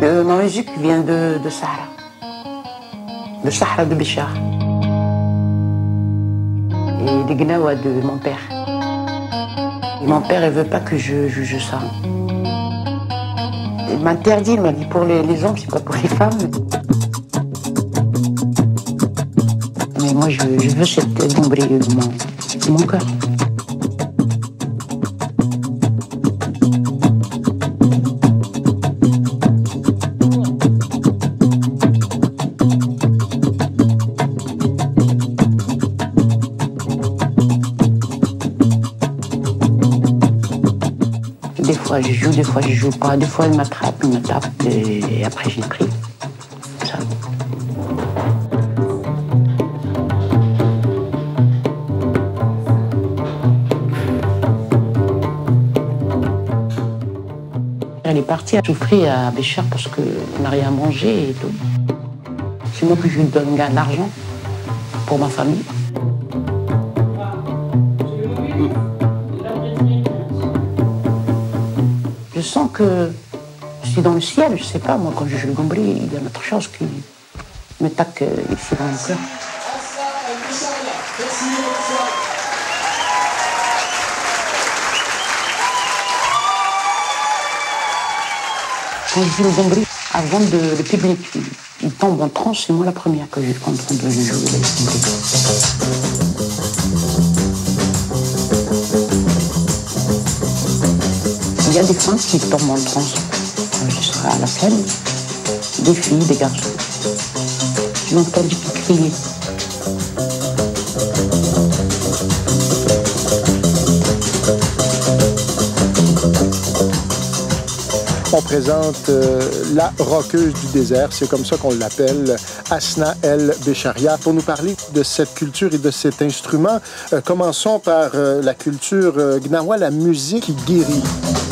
Ma musique vient de Sahara. Le Sahara de Béchar. Et des Gnawa de mon père. Et mon père, il veut pas que je joue ça. Il m'interdit, il m'a dit pour les hommes, c'est pas pour les femmes. Mais moi, je veux cette gombrie de mon cœur. Des fois je joue, des fois je joue pas, des fois elle m'attrape, il me tape et après j'ai pris. Ça. Elle est partie à souffrir à Béchar parce qu'on n'a rien mangé et tout. C'est moi que je lui donne l'argent pour ma famille. Je sens que je suis dans le ciel, je sais pas, moi quand je joue le gombri, il y a autre chose qui me taque ici dans le cœur. Quand je joue le gombri, avant le public, il tombe en transe, c'est moi la première que je suis en train de jouer le gombri. Il y a des femmes qui tombent en transe. Je serai à la scène, des filles, des garçons. Je m'entends des petits crier. On présente la rockeuse du désert, c'est comme ça qu'on l'appelle, Asna El Bécharia. Pour nous parler de cette culture et de cet instrument, commençons par la culture gnawa, la musique qui guérit.